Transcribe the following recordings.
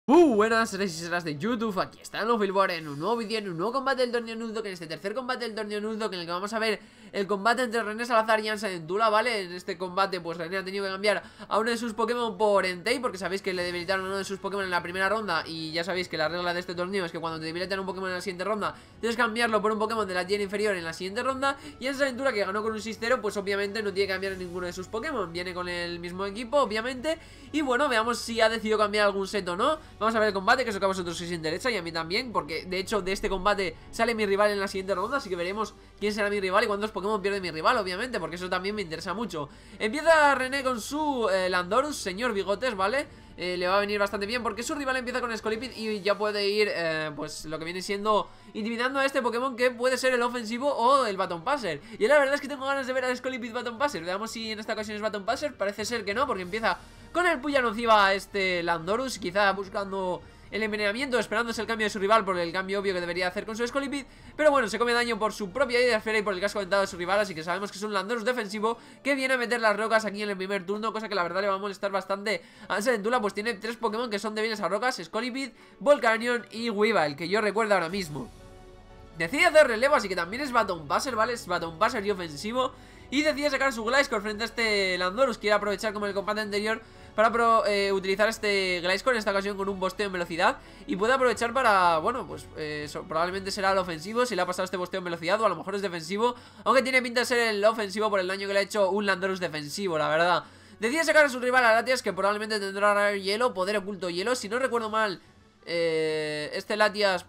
Buenas seres de YouTube, aquí está Nofilbor en un nuevo vídeo, en un nuevo combate del torneo Nuzlocke, en este tercer combate del torneo Nuzlocke, en el que vamos a ver el combate entre René Salazar y Ansa Dentula, ¿vale? En este combate pues René ha tenido que cambiar a uno de sus Pokémon por Entei, porque sabéis que le debilitaron a uno de sus Pokémon en la primera ronda. Y ya sabéis que la regla de este torneo es que cuando te debilitan un Pokémon en la siguiente ronda tienes que cambiarlo por un Pokémon de la tier inferior en la siguiente ronda. Y Ansa Dentula, que ganó con un 6-0, pues obviamente no tiene que cambiar ninguno de sus Pokémon, viene con el mismo equipo, obviamente. Y bueno, veamos si ha decidido cambiar algún set o no. Vamos a ver el combate, que eso que a vosotros os interesa y a mí también, porque de hecho de este combate sale mi rival en la siguiente ronda, así que veremos quién será mi rival y cuántos Pokémon pierde mi rival, obviamente, porque eso también me interesa mucho. Empieza René con su Landorus, señor Bigotes, ¿vale? Le va a venir bastante bien porque su rival empieza con Scolipid y ya puede ir, pues lo que viene siendo intimidando a este Pokémon, que puede ser el ofensivo o el Baton Passer. Y la verdad es que tengo ganas de ver a Scolipid Baton Passer. Veamos si en esta ocasión es Baton Passer. Parece ser que no, porque empieza con el Puya Nociva a este Landorus, quizá buscando el envenenamiento, esperándose el cambio de su rival por el cambio obvio que debería hacer con su Scolipid. Pero bueno, se come daño por su propia Hidra Esfera y por el casco aventado de su rival, así que sabemos que es un Landorus defensivo que viene a meter las rocas aquí en el primer turno, cosa que la verdad le va a molestar bastante a Ansa Dentula, pues tiene tres Pokémon que son débiles a rocas: Scolipid, Volcanion y Weavile, que yo recuerdo ahora mismo. Decide hacer relevo, así que también es Baton Passer, ¿vale? Es Baton Passer y ofensivo. Y decide sacar su Gliscor frente a este Landorus. Quiere aprovechar, como en el combate anterior, para utilizar este Gliscor, en esta ocasión con un bosteo en velocidad. Y puede aprovechar para, bueno, pues probablemente será el ofensivo si le ha pasado este bosteo en velocidad, o a lo mejor es defensivo, aunque tiene pinta de ser el ofensivo por el daño que le ha hecho un Landorus defensivo, la verdad. Decide sacar a su rival a Latias, que probablemente tendrá rayo hielo, poder oculto hielo. Si no recuerdo mal, este Latias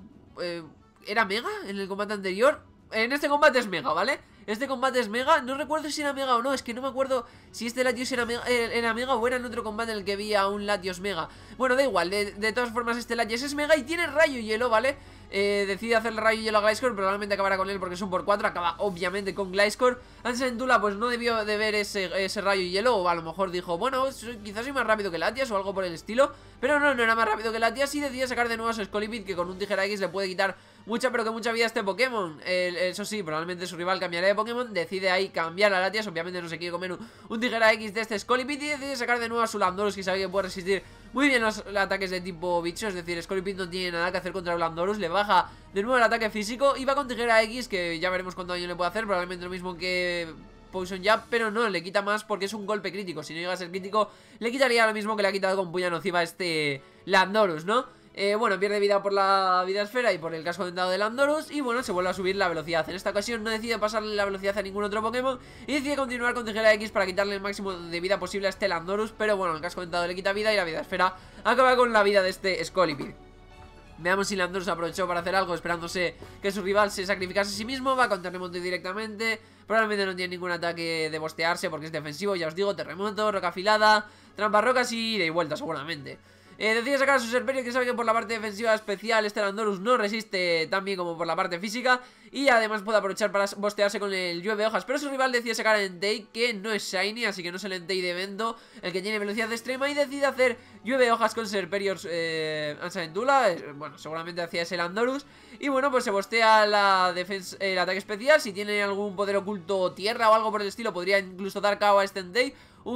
¿era Mega en el combate anterior? En este combate es Mega, ¿vale? Este combate es Mega, no recuerdo si era Mega o no. Es que no me acuerdo si este Latios era Mega o era en otro combate en el que vi a un Latios Mega. Bueno, da igual, de todas formas este Latios es Mega y tiene rayo hielo, ¿vale? Decide hacerle rayo hielo a Gliscor, probablemente acabará con él porque es un por 4. Acaba obviamente con Gliscor. Ansa Dentula pues no debió de ver ese rayo hielo, o a lo mejor dijo, bueno, quizás soy más rápido que Latias o algo por el estilo. Pero no era más rápido que Latias y decide sacar de nuevo a su Scolipid, que con un Tijera X le puede quitar mucha, pero que mucha vida a este Pokémon. Eso sí, probablemente su rival cambiará de Pokémon. Decide ahí cambiar a Latias, obviamente no se quiere comer un Tijera X de este Scolipid. Y decide sacar de nuevo a su Landorus, que sabe que puede resistir muy bien los ataques de tipo bicho. Es decir, Scolipid no tiene nada que hacer contra el Landorus. Le baja de nuevo el ataque físico y va con Tijera X, que ya veremos cuánto daño le puede hacer. Probablemente lo mismo que Poison Jab, pero no, le quita más porque es un golpe crítico. Si no llega a ser crítico, le quitaría lo mismo que le ha quitado con Puya Nociva a este Landorus, ¿no? Bueno, pierde vida por la vida esfera y por el casco dentado de Landorus. Y bueno, se vuelve a subir la velocidad. En esta ocasión no decide pasarle la velocidad a ningún otro Pokémon y decide continuar con Tijera X para quitarle el máximo de vida posible a este Landorus. Pero bueno, el casco dentado le quita vida y la vida esfera acaba con la vida de este Scolipid. Veamos si Landorus aprovechó para hacer algo, esperándose que su rival se sacrificase a sí mismo. Va con terremoto directamente. Probablemente no tiene ningún ataque de bostearse porque es defensivo, ya os digo. Terremoto, roca afilada, trampa rocas y de vuelta seguramente. Decide sacar a su Serperior, que sabe que por la parte defensiva especial este Landorus no resiste tan bien como por la parte física. Y además puede aprovechar para bostearse con el llueve hojas. Pero su rival decide sacar a Entei, que no es Shiny, así que no es el Entei de evento, el que tiene velocidad extrema. Y decide hacer llueve hojas con Serperior Ansa Dentula. Bueno, seguramente hacía ese Landorus. Y bueno, pues se bostea la el ataque especial. Si tiene algún poder oculto tierra o algo por el estilo, podría incluso dar KO a este Entei.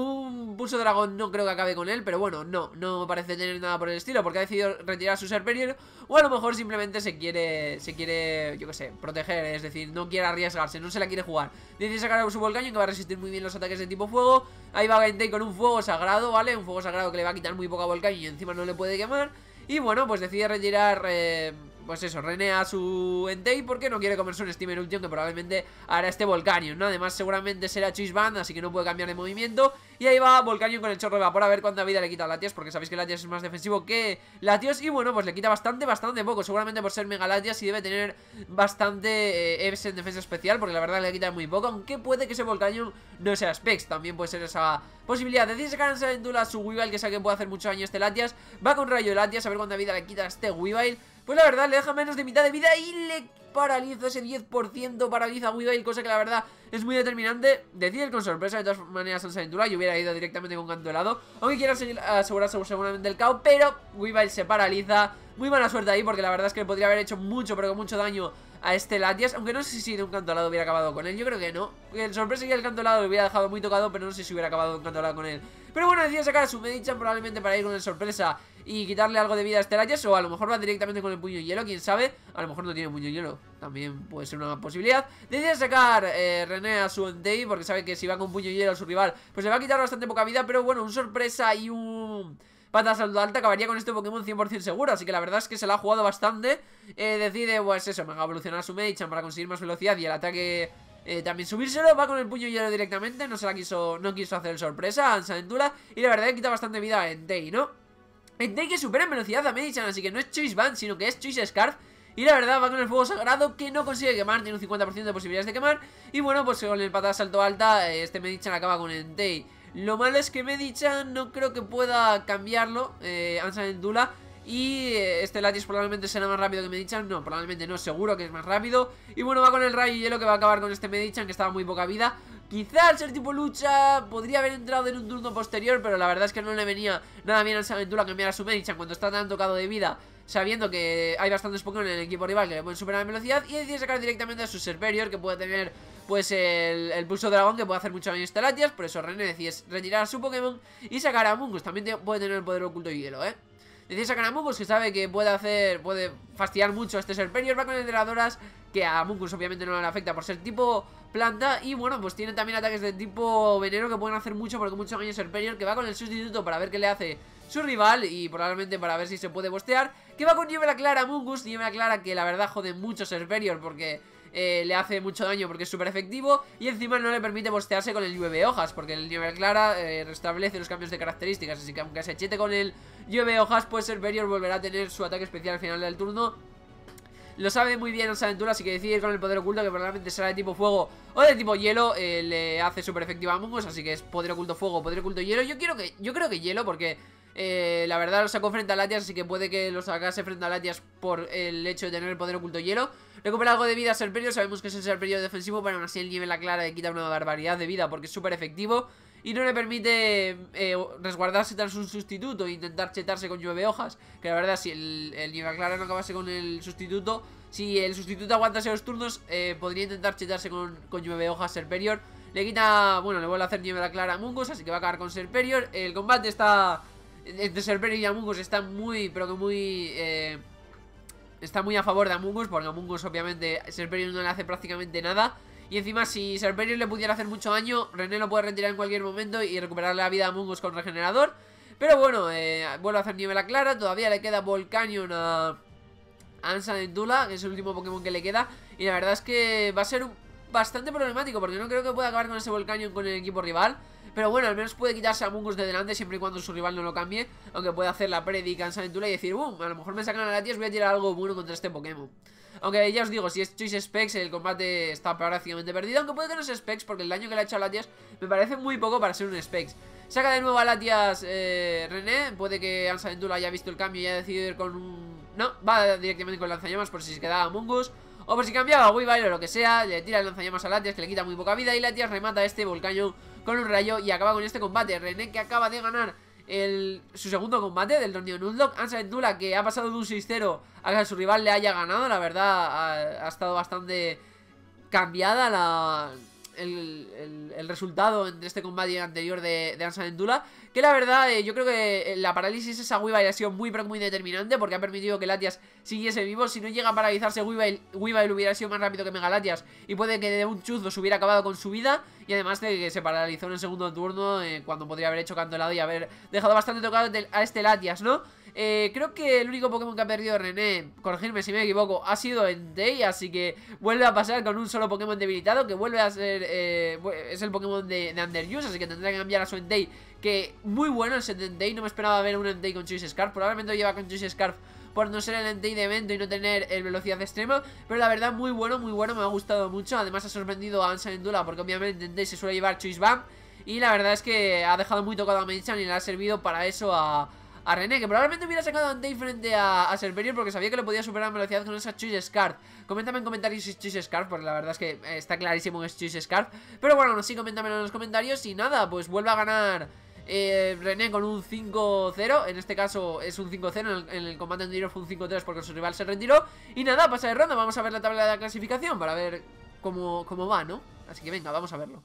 Un pulso dragón no creo que acabe con él, pero bueno, no parece tener nada por el estilo, porque ha decidido retirar su Serperior. O a lo mejor simplemente se quiere, yo qué sé, proteger, es decir, no quiere arriesgarse, no se la quiere jugar. Decide sacar a su Volcanion, que va a resistir muy bien los ataques de tipo fuego. Ahí va Entei con un fuego sagrado, ¿vale? Un fuego sagrado que le va a quitar muy poco a Volcanion y encima no le puede quemar. Y bueno, pues decide retirar, pues eso, René a su Entei, porque no quiere comerse un Steam Eruption, que probablemente hará este Volcanion, ¿no? Además seguramente será Choice Band, así que no puede cambiar de movimiento. Y ahí va Volcanion con el chorro de vapor, a ver cuánta vida le quita a Latias, porque sabéis que Latias es más defensivo que Latios. Y bueno, pues le quita bastante poco, seguramente por ser Mega Latias, y debe tener bastante EVs en defensa especial, porque la verdad le quita muy poco, aunque puede que ese Volcanion no sea Specs, también puede ser esa posibilidad. Decide sacar a Ansa Dentula a su Weavile, que sabe que puede hacer mucho daño a este Latias. Va con rayo de Latias, a ver cuánta vida le quita a este Weavile. Pues la verdad le deja menos de mitad de vida y le paraliza ese 10%, paraliza a Weavile, cosa que la verdad es muy determinante. Decide con sorpresa, de todas maneras Ansa Dentula, yo hubiera ido directamente con canto helado, aunque quiera asegurarse seguramente el KO, pero Weavile se paraliza. Muy mala suerte ahí, porque la verdad es que podría haber hecho mucho, pero con mucho daño a este Latias, aunque no sé si de un canto helado hubiera acabado con él. Yo creo que no, el sorpresa y el canto helado lo hubiera dejado muy tocado, pero no sé si hubiera acabado de un canto helado con él. Pero bueno, decide sacar a su Medicham probablemente para ir con el sorpresa y quitarle algo de vida a este Latias. O a lo mejor va directamente con el puño hielo, quién sabe. A lo mejor no tiene puño hielo, también puede ser una posibilidad. Decide sacar René a su Entei, porque sabe que si va con puño hielo a su rival, pues le va a quitar bastante poca vida. Pero bueno, un sorpresa y un pata salto alta acabaría con este Pokémon 100% seguro. Así que la verdad es que se la ha jugado bastante. Decide, pues eso, mega evolucionar a su Medicham para conseguir más velocidad y el ataque también subírselo. Va con el puño hielo directamente, no quiso hacer sorpresa a Ansa Dentula. Y la verdad que quita bastante vida a Entei, ¿no? Entei que supera en velocidad a Medicham, así que no es Choice Band, sino que es Choice Scarf. Y la verdad va con el fuego sagrado, que no consigue quemar, tiene un 50% de posibilidades de quemar. Y bueno, pues con el patada salto alta, este Medicham acaba con Entei. Lo malo es que Medicham no creo que pueda cambiarlo, Ansa Dentula. Y este Latias probablemente será más rápido que Medicham. No, probablemente no, seguro que es más rápido. Y bueno, va con el rayo hielo que va a acabar con este Medicham, que estaba muy poca vida. Quizá al ser tipo lucha podría haber entrado en un turno posterior, pero la verdad es que no le venía nada bien a Ansa Dentula cambiar a su Medicham cuando está tan tocado de vida, sabiendo que hay bastantes Pokémon en el equipo rival que le pueden superar en velocidad. Y decide sacar directamente a su Serperior, que puede tener pues el pulso dragón, que puede hacer mucho daño a este Latias. Por eso René decide retirar a su Pokémon y sacar a Amoonguss. También puede tener el poder oculto hielo, Decide sacar a Amoonguss, que sabe que puede fastidiar mucho a este Serperior. Va con el de Doras, que a Amoonguss obviamente no le afecta por ser tipo planta. Y bueno, pues tiene también ataques de tipo veneno que pueden hacer mucho, porque mucho daño Serperior. Que va con el sustituto para ver qué le hace su rival y probablemente para ver si se puede bostear. Que va con Niebla Clara Amoonguss, Niebla Clara que la verdad jode mucho Serperior porque le hace mucho daño porque es súper efectivo. Y encima no le permite bostearse con el llueve hojas, porque el Niebla Clara restablece los cambios de características. Así que aunque se chete con el llueve hojas, pues Serperior volverá a tener su ataque especial al final del turno. Lo sabe muy bien Ansa Dentula, así que decide ir con el poder oculto, que probablemente será de tipo fuego o de tipo hielo. Le hace súper efectiva a Amoonguss, así que es poder oculto fuego, poder oculto hielo. Yo creo que hielo, porque la verdad lo sacó frente a Latias, así que puede que lo sacase frente a Latias por el hecho de tener el poder oculto hielo. Recupera algo de vida a Serperior, sabemos que es el Serperior defensivo, pero aún así el Niebla Clara le quita una barbaridad de vida porque es súper efectivo. Y no le permite resguardarse tras un sustituto e intentar chetarse con llueve hojas. Que la verdad, si el Niebla Clara no acabase con el sustituto, si el sustituto aguantase los turnos, podría intentar chetarse con llueve hojas Serperior. Le quita, bueno, le vuelve a hacer Niebla Clara a Amoonguss, así que va a acabar con Serperior. El combate está entre Serperior y Amoonguss está muy, pero que muy está muy a favor de Amoonguss, porque Amoonguss obviamente Serperior no le hace prácticamente nada. Y encima si Serperior le pudiera hacer mucho daño, René lo puede retirar en cualquier momento y recuperar la vida a Amoonguss con regenerador. Pero bueno, vuelve a hacer Niebla Clara. Todavía le queda Volcanion a Ansa Dentula, que es el último Pokémon que le queda. Y la verdad es que va a ser bastante problemático, porque no creo que pueda acabar con ese Volcanion con el equipo rival. Pero bueno, al menos puede quitarse a Amoonguss de delante siempre y cuando su rival no lo cambie. Aunque puede hacer la predica Ansa Dentula y decir, a lo mejor me sacan a Latias, voy a tirar algo bueno contra este Pokémon. Aunque ya os digo, si es Choice Specs, el combate está prácticamente perdido. Aunque puede que no sea Specs, porque el daño que le ha hecho a Latias me parece muy poco para ser un Specs. Saca de nuevo a Latias René. Puede que Ansa Dentula haya visto el cambio y haya decidido ir con un... No, va directamente con lanzallamas por si se quedaba Amoonguss. O por si cambiaba a Weavile o lo que sea. Le tira el lanzallamas a Latias, que le quita muy poca vida. Y Latias remata a este Volcanion con un rayo y acaba con este combate. René, que acaba de ganar su segundo combate del torneo Nuzlocke. Ansa Dentula, que ha pasado de un 6-0 a que su rival le haya ganado. La verdad ha estado bastante cambiada el resultado entre este combate anterior de Ansa Dentula. Que la verdad yo creo que la parálisis esa Weavile ha sido muy pero muy determinante, porque ha permitido que Latias siguiese vivo. Si no llega a paralizarse Weavile hubiera sido más rápido que Mega Latias y puede que de un chuzzo se hubiera acabado con su vida. Y además de que se paralizó en el segundo turno, cuando podría haber hecho canto helado y haber dejado bastante tocado a este Latias, ¿no? Creo que el único Pokémon que ha perdido René, corregirme si me equivoco, ha sido Entei, así que vuelve a pasar con un solo Pokémon debilitado, que vuelve a ser, es el Pokémon de Underuse, así que tendrá que cambiar a su Entei, que muy bueno el set Entei. No me esperaba ver un Entei con Choice Scarf, probablemente lo lleva con Choice Scarf por no ser el Entei de evento y no tener el velocidad extrema, pero la verdad muy bueno, me ha gustado mucho. Además ha sorprendido a Ansa Dentula, porque obviamente Entei se suele llevar Choice Band, y la verdad es que ha dejado muy tocado a Medicham y le ha servido para eso a René, que probablemente hubiera sacado a Entei frente a Serperior, porque sabía que lo podía superar en velocidad con esa Choice Scarf. Coméntame en comentarios si es Choice Scarf, porque la verdad es que está clarísimo que es Choice Scarf. Pero bueno, no, sí, coméntamelo en los comentarios. Y nada, pues vuelve a ganar René con un 5-0. En este caso es un 5-0, en el combate anterior fue un 5-3 porque su rival se retiró. Y nada, pasa de ronda, vamos a ver la tabla de la clasificación para ver cómo va, ¿no? Así que venga, vamos a verlo.